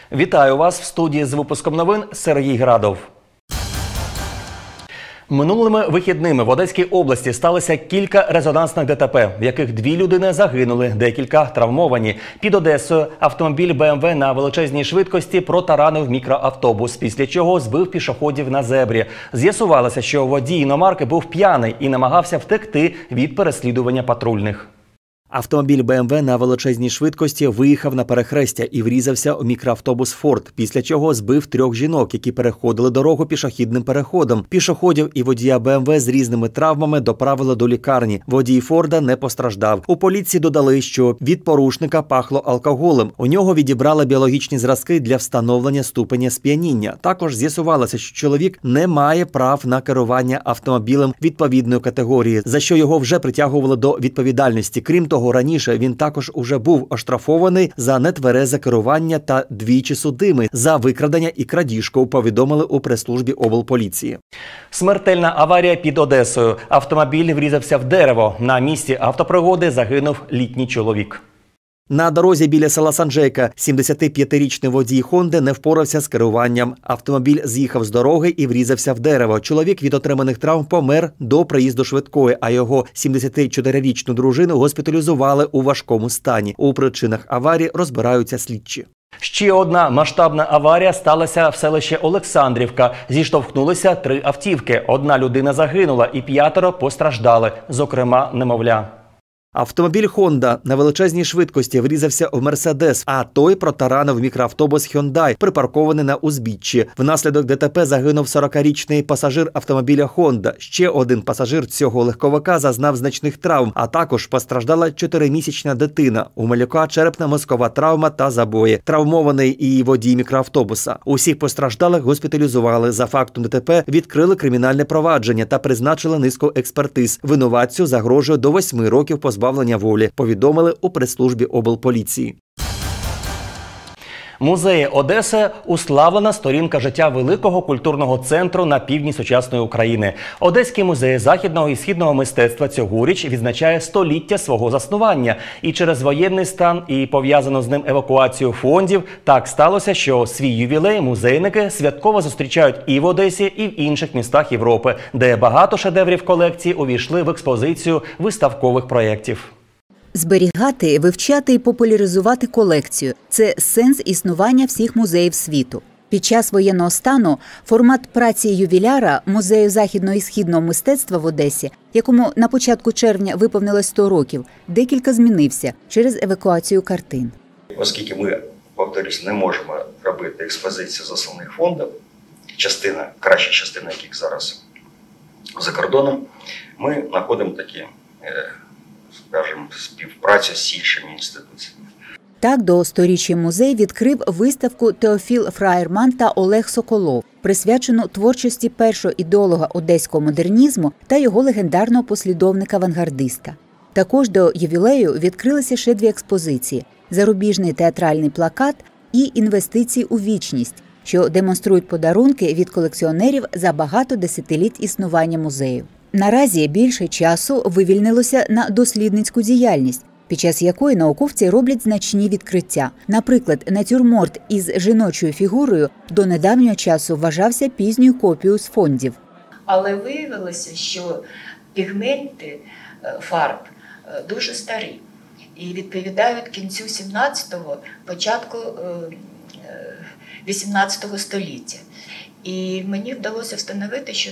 Вітаю вас в студії з випуском новин Сергій Градов. Минулими вихідними в Одеській області сталося кілька резонансних ДТП, в яких 2 людини загинули, декілька травмовані. Під Одесою автомобіль БМВ на величезній швидкості протаранив мікроавтобус, після чого збив пішоходів на зебрі. З'ясувалося, що водій іномарки був п'яний і намагався втекти від переслідування патрульних. Автомобіль БМВ на величезній швидкості виїхав на перехрестя і врізався у мікроавтобус «Форд», після чого збив 3 жінок, які переходили дорогу пішохідним переходом. Пішоходів і водія БМВ з різними травмами доправили до лікарні. Водій «Форда» не постраждав. У поліції додали, що від порушника пахло алкоголем. У нього відібрали біологічні зразки для встановлення ступеня сп'яніння. Також з'ясувалося, що чоловік не має прав на керування автомобілем відповідної категорії, за що його вже притягували до відповідальності. Крім того, раніше він також уже був оштрафований за нетверезе керування та 2 судимий за викрадення і крадіжку, повідомили у прес-службі облполіції. Смертельна аварія під Одесою. Автомобіль врізався в дерево. На місці автопригоди загинув літній чоловік. На дорозі біля села Санжейка 75-річний водій «Хонди» не впорався з керуванням. Автомобіль з'їхав з дороги і врізався в дерево. Чоловік від отриманих травм помер до приїзду швидкої, а його 74-річну дружину госпіталізували у важкому стані. У причинах аварії розбираються слідчі. Ще одна масштабна аварія сталася в селищі Олександрівка. Зіштовхнулися 3 автівки. 1 людина загинула і 5 постраждали, зокрема немовля. Автомобіль «Хонда» на величезній швидкості врізався в «Мерседес», а той протаранив мікроавтобус «Хьондай», припаркований на узбіччі. Внаслідок ДТП загинув 40-річний пасажир автомобіля «Хонда». Ще один пасажир цього легковика зазнав значних травм, а також постраждала 4-місячна дитина. У малюка черепно-мозкова травма та забої. Травмований і водій мікроавтобуса. Усіх постраждалих госпіталізували. За фактом ДТП відкрили кримінальне провадження та призначили низку експертиз. Винуватцю загрожує до 8 років позбавлення волі, повідомили у прес-службі облполіції. Музеї Одеси – уславлена сторінка життя великого культурного центру на півдні сучасної України. Одеський музей західного і східного мистецтва цьогоріч відзначає 100-ліття свого заснування. І через воєнний стан і пов'язану з ним евакуацію фондів так сталося, що свій ювілей музейники святково зустрічають і в Одесі, і в інших містах Європи, де багато шедеврів колекції увійшли в експозицію виставкових проєктів. Зберігати, вивчати і популяризувати колекцію – це сенс існування всіх музеїв світу. Під час воєнного стану формат праці ювіляра Музею західного і східного мистецтва в Одесі, якому на початку червня виповнилось 100 років, декілька змінився через евакуацію картин. Оскільки ми, повторюсь, не можемо робити експозицію з основних фондів, краща частина яких зараз за кордоном, ми знаходимо такі, скажімо, співпрацю з іншими інституціями. Так, до 100-річчя музей відкрив виставку Теофіл Фраєрман та Олег Соколов, присвячену творчості першого ідеолога одеського модернізму та його легендарного послідовника-авангардиста. Також до ювілею відкрилися ще 2 експозиції – зарубіжний театральний плакат і інвестиції у вічність, що демонструють подарунки від колекціонерів за багато десятиліть існування музею. Наразі більше часу вивільнилося на дослідницьку діяльність, під час якої науковці роблять значні відкриття. Наприклад, натюрморт із жіночою фігурою до недавнього часу вважався пізньою копією з фондів. Але виявилося, що пігменти фарб дуже старі і відповідають кінцю 17-го, початку 18-го століття. І мені вдалося встановити, що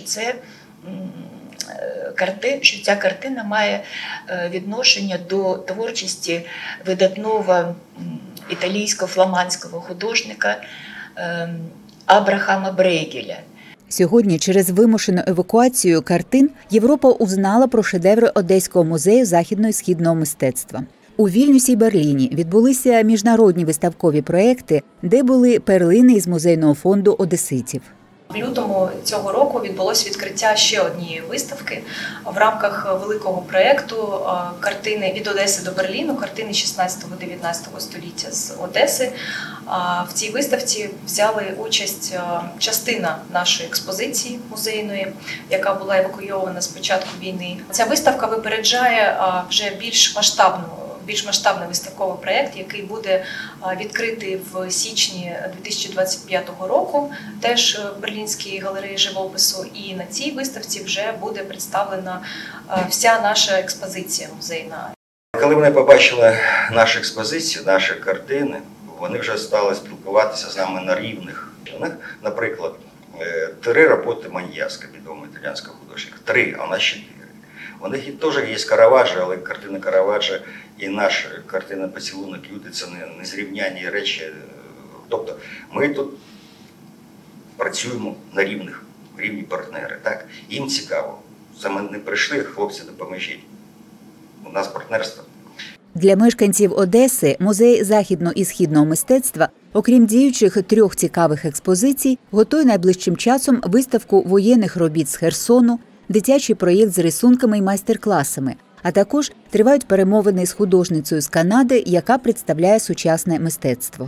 ця картина має відношення до творчості видатного італійсько-фламандського художника Абрахама Брейгеля. Сьогодні через вимушену евакуацію картин Європа узнала про шедеври Одеського музею західного і східного мистецтва. У Вільнюсі й Берліні відбулися міжнародні виставкові проекти, де були перлини із музейного фонду одеситів. В лютому цього року відбулося відкриття ще однієї виставки в рамках великого проєкту картини «Від Одеси до Берліну», картини 16-19 століття з Одеси. В цій виставці взяли участь частина нашої експозиції музейної, яка була евакуйована з початку війни. Ця виставка випереджає вже більш масштабну більш масштабний виставковий проєкт, який буде відкритий в січні 2025 року, теж в Берлінській галереї живопису. І на цій виставці вже буде представлена вся наша експозиція музейна. Коли вони побачили наші експозиції, наші картини, вони вже стали спілкуватися з нами на рівних. У них, наприклад, 3 роботи Маньяска, відомого італійського художника. 3, а у нас 4. У них теж є Караваджо, але картина Караваджо і наша картина «Поцілунок Юди» – це не зрівнянні речі. Тобто ми тут працюємо на рівні партнери. Так? Їм цікаво. Саме не прийшли, хлопці, допоможіть. У нас партнерство. Для мешканців Одеси музей західного і східного мистецтва, окрім діючих 3 цікавих експозицій, готує найближчим часом виставку воєнних робіт з Херсону, дитячий проєкт з рисунками і майстер-класами, а також тривають перемовини з художницею з Канади, яка представляє сучасне мистецтво.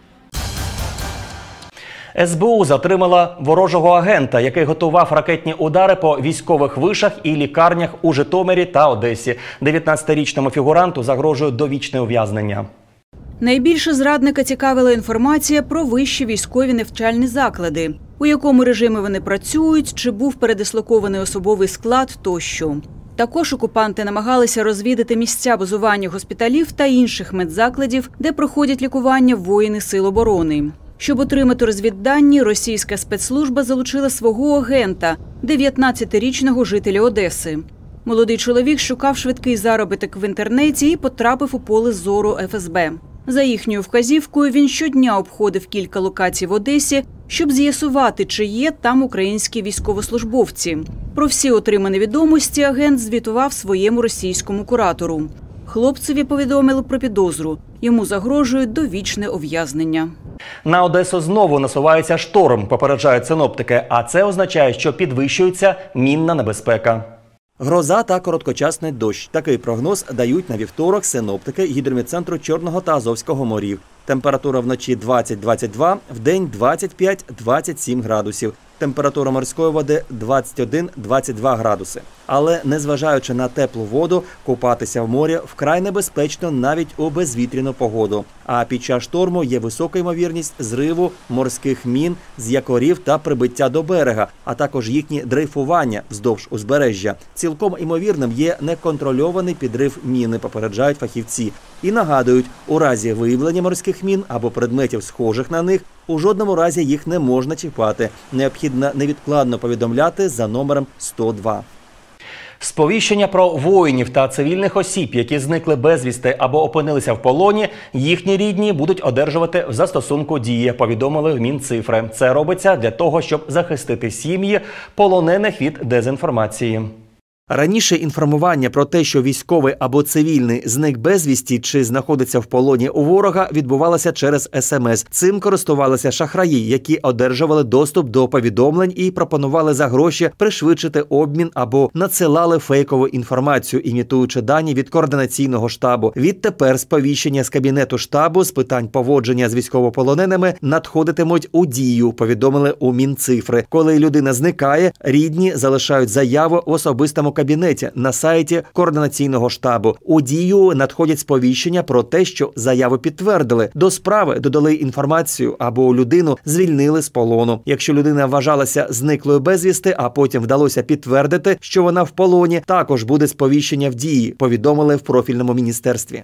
СБУ затримала ворожого агента, який готував ракетні удари по військових вишах і лікарнях у Житомирі та Одесі. 19-річному фігуранту загрожує довічне ув'язнення. Найбільше зрадника цікавила інформація про вищі військові навчальні заклади, у якому режимі вони працюють, чи був передислокований особовий склад тощо. Також окупанти намагалися розвідати місця базування госпіталів та інших медзакладів, де проходять лікування воїни Сил оборони. Щоб отримати розвіддані, російська спецслужба залучила свого агента, 19-річного жителя Одеси. Молодий чоловік шукав швидкий заробіток в інтернеті і потрапив у поле зору ФСБ. За їхньою вказівкою він щодня обходив кілька локацій в Одесі, щоб з'ясувати, чи є там українські військовослужбовці. Про всі отримані відомості агент звітував своєму російському куратору. Хлопцеві повідомили про підозру. Йому загрожує довічне ув'язнення. На Одесу знову насувається шторм, попереджають синоптики, а це означає, що підвищується мінна небезпека. Гроза та короткочасний дощ. Такий прогноз дають на вівторок синоптики гідрометцентру Чорного та Азовського морів. Температура вночі 20-22, вдень 25-27 градусів. Температура морської води 21-22 градуси. Але, незважаючи на теплу воду, купатися в морі вкрай небезпечно навіть у безвітряну погоду. А під час шторму є висока ймовірність зриву морських мін з якорів та прибиття до берега, а також їхнє дрейфування вздовж узбережжя. Цілком ймовірним є неконтрольований підрив міни, попереджають фахівці. І нагадують, у разі виявлення морських мін або предметів, схожих на них, у жодному разі їх не можна чіпати. Необхідно невідкладно повідомляти за номером 102. Сповіщення про воїнів та цивільних осіб, які зникли безвісти або опинилися в полоні, їхні рідні будуть одержувати в застосунку «Дія», повідомили в Мінцифри. Це робиться для того, щоб захистити сім'ї полонених від дезінформації. Раніше інформування про те, що військовий або цивільний зник безвісті чи знаходиться в полоні у ворога, відбувалося через СМС. Цим користувалися шахраї, які одержували доступ до повідомлень і пропонували за гроші пришвидшити обмін або надсилали фейкову інформацію, імітуючи дані від координаційного штабу. Відтепер сповіщення з Кабінету штабу з питань поводження з військовополоненими надходитимуть у «Дію», повідомили у Мінцифри. Коли людина зникає, рідні залишають заяву в особистому кабінеті на сайті координаційного штабу. У «Дію» надходять сповіщення про те, що заяву підтвердили. До справи додали інформацію або людину звільнили з полону. Якщо людина вважалася зниклою безвісти, а потім вдалося підтвердити, що вона в полоні, також буде сповіщення в «Дії», повідомили в профільному міністерстві.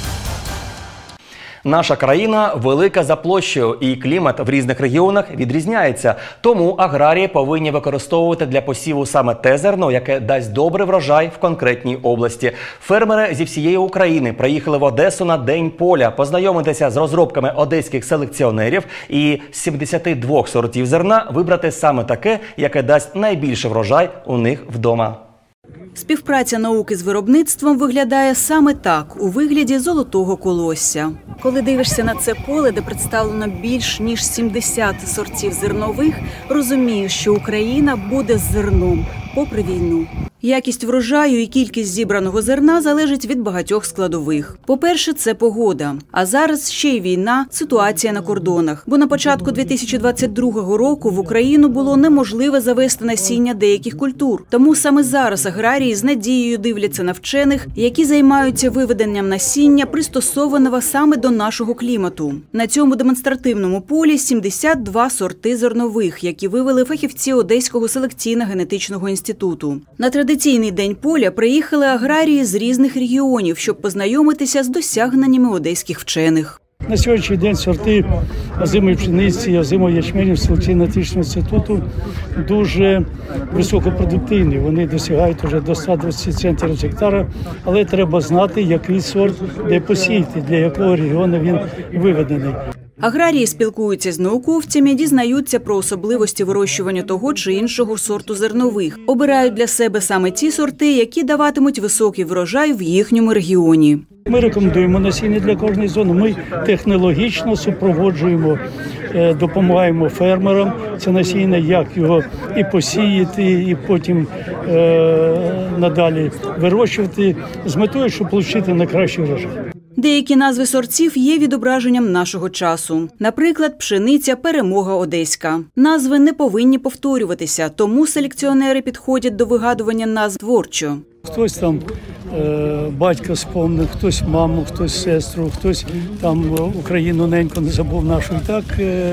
Наша країна велика за площею, і клімат в різних регіонах відрізняється. Тому аграрії повинні використовувати для посіву саме те зерно, яке дасть добрий врожай в конкретній області. Фермери зі всієї України приїхали в Одесу на День поля познайомитися з розробками одеських селекціонерів і з 72 сортів зерна вибрати саме таке, яке дасть найбільший врожай у них вдома. Співпраця науки з виробництвом виглядає саме так, у вигляді золотого колосся. Коли дивишся на це поле, де представлено більш ніж 70 сортів зернових, розумієш, що Україна буде з зерном попри війну. Якість врожаю і кількість зібраного зерна залежить від багатьох складових. По-перше, це погода. А зараз ще й війна, ситуація на кордонах. Бо на початку 2022 року в Україну було неможливо завести насіння деяких культур. Тому саме зараз аграрії з надією дивляться на вчених, які займаються виведенням насіння, пристосованого саме до нашого клімату. На цьому демонстративному полі 72 сорти зернових, які вивели фахівці Одеського селекційно-генетичного інституту. На традиційний день поля приїхали аграрії з різних регіонів, щоб познайомитися з досягненнями одеських вчених. На сьогоднішній день сорти озимої пшениці, озимої ячменю селекційно-генетичного інституту дуже високопродуктивні. Вони досягають вже до 120 центнерів з гектара, але треба знати, який сорт де посіяти, для якого регіону він виведений. Аграрії спілкуються з науковцями, дізнаються про особливості вирощування того чи іншого сорту зернових. Обирають для себе саме ті сорти, які даватимуть високий врожай в їхньому регіоні. Ми рекомендуємо насіння для кожної зони. Ми технологічно супроводжуємо, допомагаємо фермерам це насіння, як його і посіяти, і потім надалі вирощувати з метою, щоб отримати найкращий врожай. Деякі назви сортів є відображенням нашого часу. Наприклад, пшениця «Перемога Одеська». Назви не повинні повторюватися, тому селекціонери підходять до вигадування назв творчо. Хтось там батька спомнив, хтось маму, хтось сестру, хтось там Україну неньку не забув нашу. І так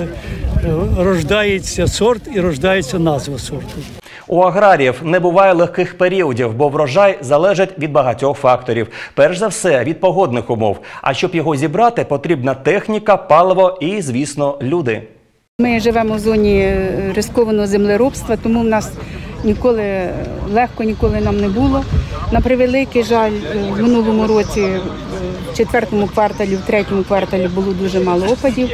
рождається сорт і рождається назва сорту. У аграріїв не буває легких періодів, бо врожай залежить від багатьох факторів. Перш за все, від погодних умов. А щоб його зібрати, потрібна техніка, паливо і, звісно, люди. Ми живемо в зоні рискованого землеробства, тому в нас ніколи легко ніколи нам не було. На превеликий жаль, в минулому році в 4-му кварталі, в 3-му кварталі було дуже мало опадів.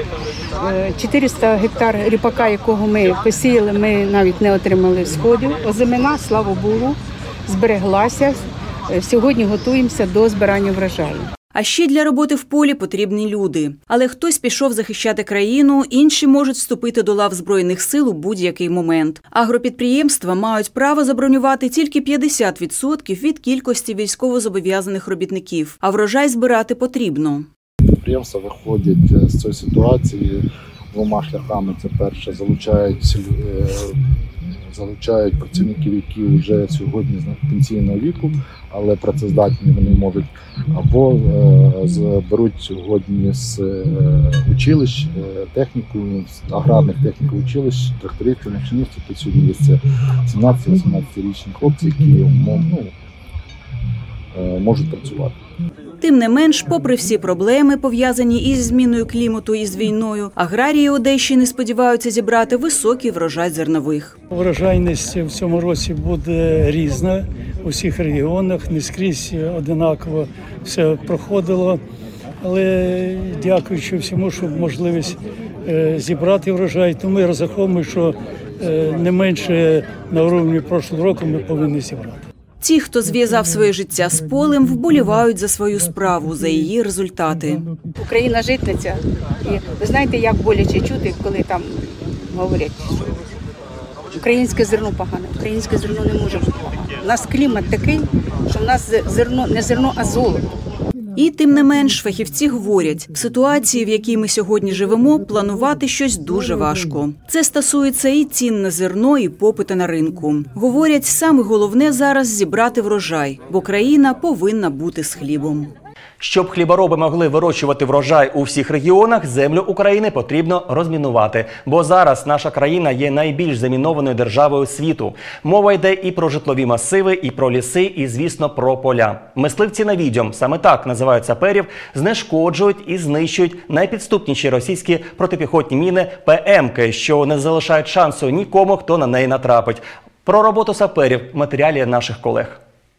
400 гектар ріпака, якого ми посіяли, ми навіть не отримали сходів. Озимина, слава Богу, збереглася. Сьогодні готуємося до збирання врожаю. А ще для роботи в полі потрібні люди. Але хтось пішов захищати країну, інші можуть вступити до лав Збройних сил у будь-який момент. Агропідприємства мають право забронювати тільки 50% від кількості військовозобов'язаних робітників. А врожай збирати потрібно. Підприємства виходять з цієї ситуації двома шляхами. Це перше, залучають працівників, які вже сьогодні з пенсійного віку, але працездатні вони можуть, або беруть сьогодні з училищ техніку, з аграрних техніків училищ, трактористів, машиністів. Тут сьогодні є 17-18-річні хлопці, які можуть працювати. Тим не менш, попри всі проблеми, пов'язані із зміною клімату і з війною, аграрії Одещини сподіваються зібрати високий врожай зернових. Врожайність в цьому році буде різна у всіх регіонах, не скрізь однаково все проходило. Але дякуючи всьому, що можливість зібрати врожай, то ми розраховуємо, що не менше на рівні минулого року ми повинні зібрати. Ті, хто зв'язав своє життя з полем, вболівають за свою справу, за її результати. Україна житниця. І ви знаєте, як боляче чути, коли там говорять, що українське зерно погане, українське зерно не може бути погане. У нас клімат такий, що в нас зерно не зерно, а золото. І тим не менш, фахівці говорять, в ситуації, в якій ми сьогодні живемо, планувати щось дуже важко. Це стосується і цін на зерно, і попиту на ринку. Говорять, саме головне зараз зібрати врожай, бо країна повинна бути з хлібом. Щоб хлібороби могли вирощувати врожай у всіх регіонах, землю України потрібно розмінувати. Бо зараз наша країна є найбільш замінованою державою світу. Мова йде і про житлові масиви, і про ліси, і, звісно, про поля. Мисливці на відьом, саме так називають саперів, знешкоджують і знищують найпідступніші російські протипіхотні міни ПМ-ки, що не залишають шансу нікому, хто на неї натрапить. Про роботу саперів в матеріалі наших колег.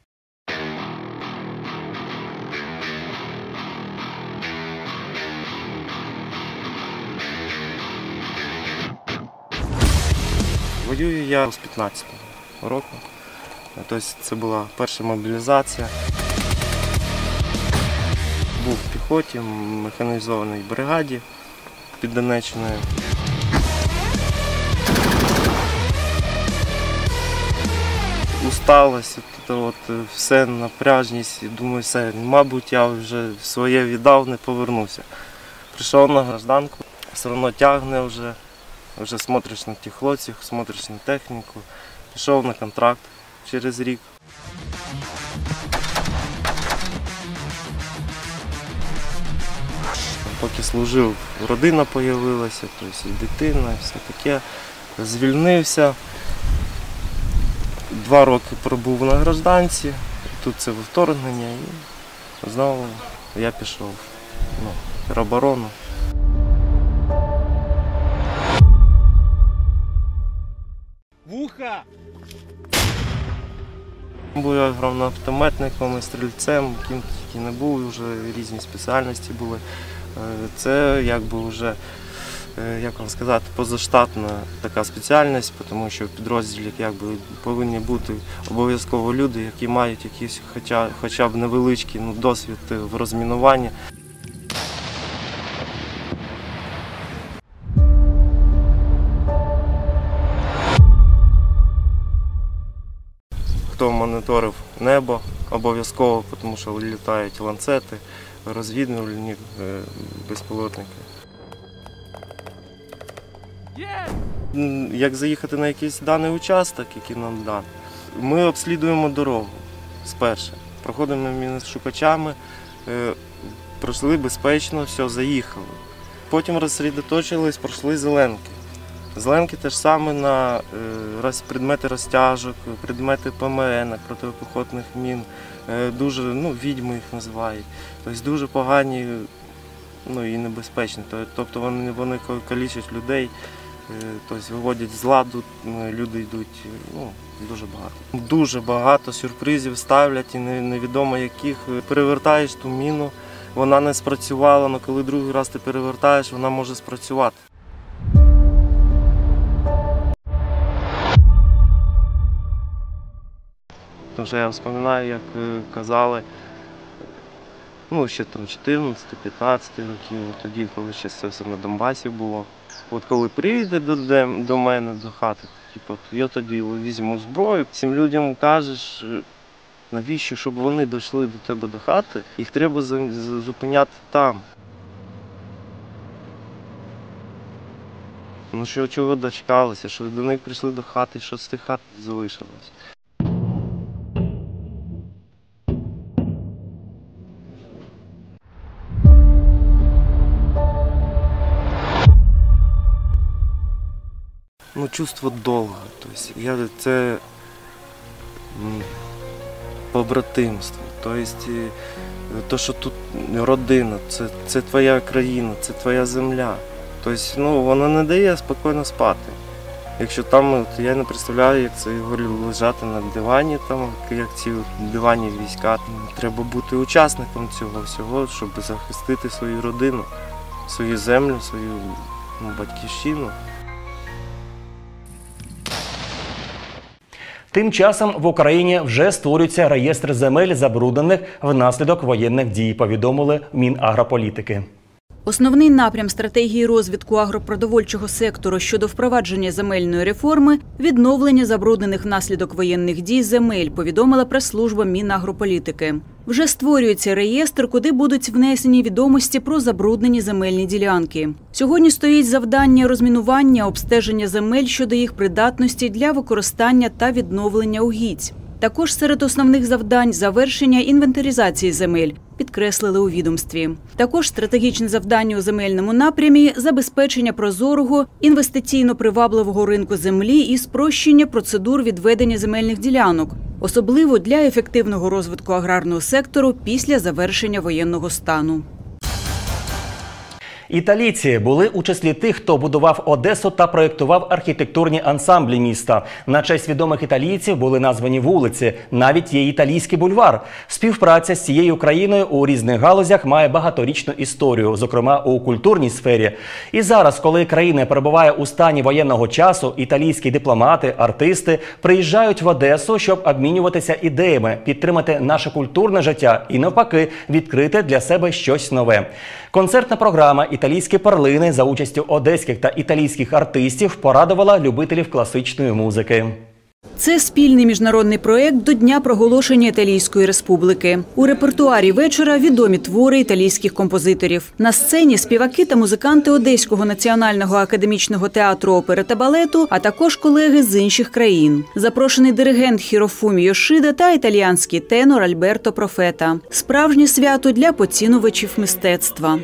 Воюю я з 15-го року, тобто це була перша мобілізація. Був в піхоті, в механізованій бригаді під Донеччиною. усталость, все, напряжність. І думаю, все, мабуть, я вже своє віддав, не повернуся. Прийшов на гражданку, все одно тягне вже смотриш на тих хлопців, смотриш на техніку. Пішов на контракт через рік. Поки служив, родина з'явилася, тобто і дитина, і все таке. Звільнився, 2 роки пробув на гражданці, тут це вторгнення і знову я пішов в тероборону. Вуха! Бо я грав на автометником і стрільцем, ким тільки не був, вже різні спеціальності були. Це якби вже, як вам сказати, позаштатна така спеціальність, тому що в підрозділі якби повинні бути обов'язково люди, які мають якийсь хоча б невеличкий досвід в розмінуванні. Хто моніторив небо обов'язково, тому що літають ланцети, розвідувальні безпілотники. Як заїхати на якийсь даний участок, який нам дан, ми обслідуємо дорогу спершу. Проходимо міношукачами, пройшли безпечно, все, заїхали. Потім розсередоточились, пройшли зеленки. Зеленки теж саме на предмети розтяжок, предмети ПМН, протипіхотних мін, дуже, відьми їх називають, тобто дуже погані і небезпечні. Тобто вони калічать людей, тобто виводять з ладу, люди йдуть, дуже багато. Дуже багато сюрпризів ставлять і невідомо яких. Перевертаєш ту міну, вона не спрацювала, але коли другий раз ти перевертаєш, вона може спрацювати. Тому що я пам'ятаю, як казали, ще там 14-15 років, тоді, коли ще все на Донбасі було. От коли приїде до мене, до хати, я тоді візьму зброю, цим людям кажеш, навіщо, щоб вони дійшли до тебе до хати, їх треба зупиняти там. Що чого дочекалися, що до них прийшли до хати, що з тих хат залишилось. Чувство долга, тобто це побратимство, тобто, що тут родина, це твоя країна, це твоя земля. Тобто, вона не дає спокійно спати. Якщо там, я не представляю, як це лежати на дивані, як ці дивані війська. Треба бути учасником цього всього, щоб захистити свою родину, свою землю, свою батьківщину. Тим часом в Україні вже створюється реєстр земель, забруднених внаслідок воєнних дій, повідомили в Мінагрополітики. Основний напрям стратегії розвитку агропродовольчого сектору щодо впровадження земельної реформи – відновлення забруднених внаслідок воєнних дій земель, повідомила прес-служба Мінагрополітики. Вже створюється реєстр, куди будуть внесені відомості про забруднені земельні ділянки. Сьогодні стоїть завдання розмінування, обстеження земель щодо їх придатності для використання та відновлення угідь. Також серед основних завдань – завершення інвентаризації земель, підкреслили у відомстві. Також стратегічне завдання у земельному напрямі – забезпечення прозорого, інвестиційно-привабливого ринку землі і спрощення процедур відведення земельних ділянок, особливо для ефективного розвитку аграрного сектору після завершення воєнного стану. Італійці були у числі тих, хто будував Одесу та проєктував архітектурні ансамблі міста. На честь відомих італійців були названі вулиці, навіть є італійський бульвар. Співпраця з цією країною у різних галузях має багаторічну історію, зокрема у культурній сфері. І зараз, коли країна перебуває у стані воєнного часу, італійські дипломати, артисти приїжджають в Одесу, щоб обмінюватися ідеями, підтримати наше культурне життя і, навпаки, відкрити для себе щось нове. Концертна програма «Італійські перлини» за участю одеських та італійських артистів порадувала любителів класичної музики. Це спільний міжнародний проєкт до Дня проголошення Італійської республіки. У репертуарі вечора відомі твори італійських композиторів. На сцені співаки та музиканти Одеського національного академічного театру опери та балету, а також колеги з інших країн. Запрошений диригент Хірофумі Йошида та італіянський тенор Альберто Профета. Справжнє свято для поцінувачів мистецтва.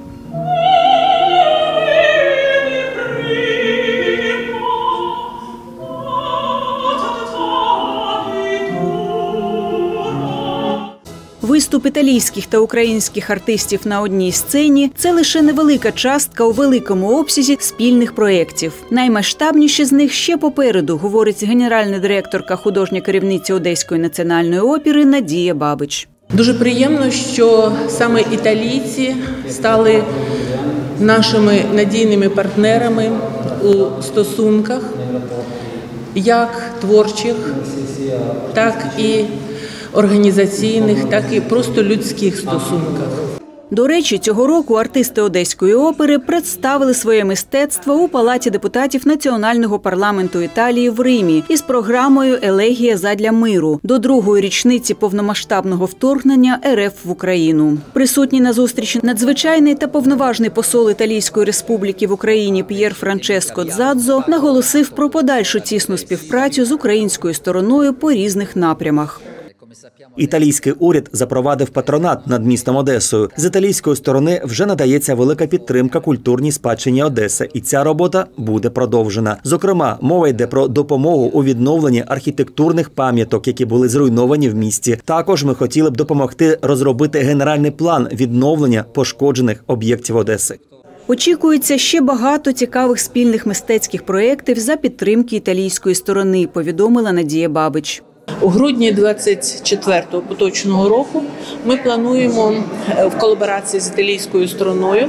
Виступ італійських та українських артистів на одній сцені – це лише невелика частка у великому обсязі спільних проєктів. Наймасштабніші з них ще попереду, говорить генеральна директорка, художня керівниця Одеської національної опери Надія Бабич. Дуже приємно, що саме італійці стали нашими надійними партнерами у стосунках, як творчих, так і організаційних, так і просто людських стосунках. До речі, цього року артисти Одеської опери представили своє мистецтво у Палаті депутатів Національного парламенту Італії в Римі із програмою «Елегія задля миру» до другої річниці повномасштабного вторгнення РФ в Україну. Присутній на зустрічі надзвичайний та повноважний посол Італійської республіки в Україні П'єр Франческо Дзадзо наголосив про подальшу тісну співпрацю з українською стороною по різних напрямах. Італійський уряд запровадив патронат над містом Одесою. З італійської сторони вже надається велика підтримка культурній спадщині Одеси, і ця робота буде продовжена. Зокрема, мова йде про допомогу у відновленні архітектурних пам'яток, які були зруйновані в місті. Також ми хотіли б допомогти розробити генеральний план відновлення пошкоджених об'єктів Одеси. Очікується ще багато цікавих спільних мистецьких проєктів за підтримки італійської сторони, повідомила Надія Бабич. У грудні 24-го поточного року ми плануємо в колаборації з італійською стороною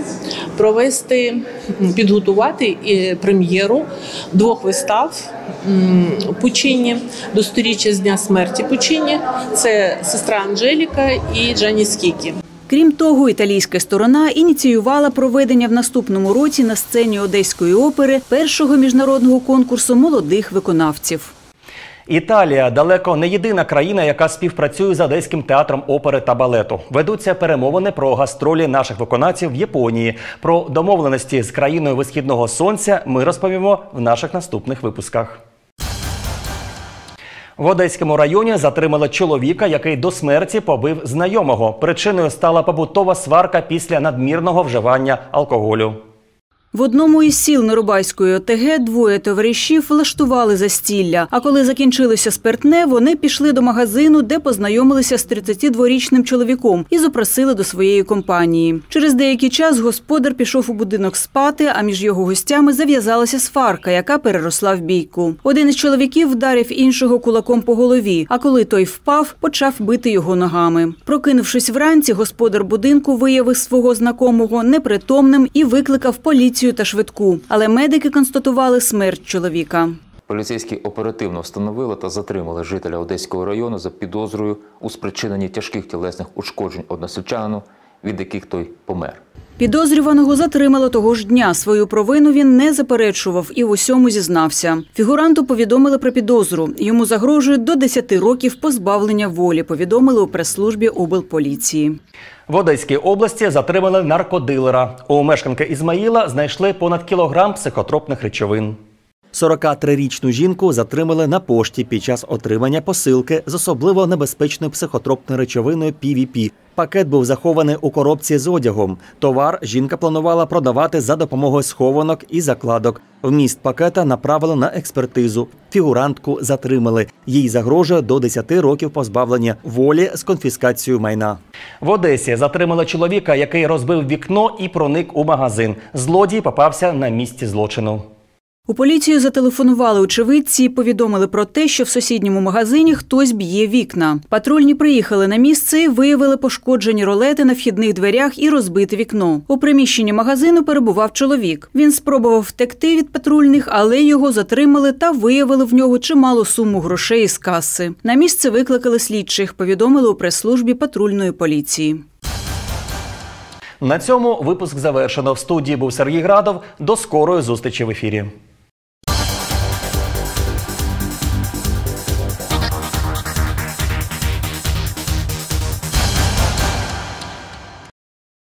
підготувати прем'єру 2 вистав Пуччіні до 100-річчя з дня смерті Пуччіні. Це «Сестра Анжеліка» і «Джанні Скікі». Крім того, італійська сторона ініціювала проведення в наступному році на сцені Одеської опери першого міжнародного конкурсу молодих виконавців. Італія – далеко не єдина країна, яка співпрацює з Одеським театром опери та балету. Ведуться перемовини про гастролі наших виконавців в Японії. Про домовленості з країною Висхідного сонця ми розповімо в наших наступних випусках. В Одеському районі затримали чоловіка, який до смерті побив знайомого. Причиною стала побутова сварка після надмірного вживання алкоголю. В одному із сіл Нерубайської ОТГ 2 товаришів влаштували застілля. А коли закінчилося спиртне, вони пішли до магазину, де познайомилися з 32-річним чоловіком і запросили до своєї компанії. Через деякий час господар пішов у будинок спати, а між його гостями зав'язалася сварка, яка переросла в бійку. Один із чоловіків вдарив іншого кулаком по голові, а коли той впав, почав бити його ногами. Прокинувшись вранці, господар будинку виявив свого знайомого непритомним і викликав поліцію та швидку. Але медики констатували смерть чоловіка. Поліцейські оперативно встановили та затримали жителя Одеського району за підозрою у спричиненні тяжких тілесних ушкоджень односельчанину, від яких той помер. Підозрюваного затримало того ж дня. Свою провину він не заперечував і в усьому зізнався. Фігуранту повідомили про підозру. Йому загрожують до 10 років позбавлення волі, повідомили у прес-службі облполіції. В Одеській області затримали наркодилера. У мешканки Ізмаїла знайшли понад кілограм психотропних речовин. 43-річну жінку затримали на пошті під час отримання посилки з особливо небезпечною психотропною речовиною PVP. Пакет був захований у коробці з одягом. Товар жінка планувала продавати за допомогою схованок і закладок. Вміст пакета направили на експертизу. Фігурантку затримали. Їй загрожує до 10 років позбавлення волі з конфіскацією майна. В Одесі затримали чоловіка, який розбив вікно і проник у магазин. Злодій попався на місці злочину. У поліцію зателефонували очевидці і повідомили про те, що в сусідньому магазині хтось б'є вікна. Патрульні приїхали на місце і виявили пошкоджені ролети на вхідних дверях і розбите вікно. У приміщенні магазину перебував чоловік. Він спробував втекти від патрульних, але його затримали та виявили в нього чималу суму грошей із каси. На місце викликали слідчих, повідомили у прес-службі патрульної поліції. На цьому випуск завершено. В студії був Сергій Градов. До скорої зустрічі в ефірі.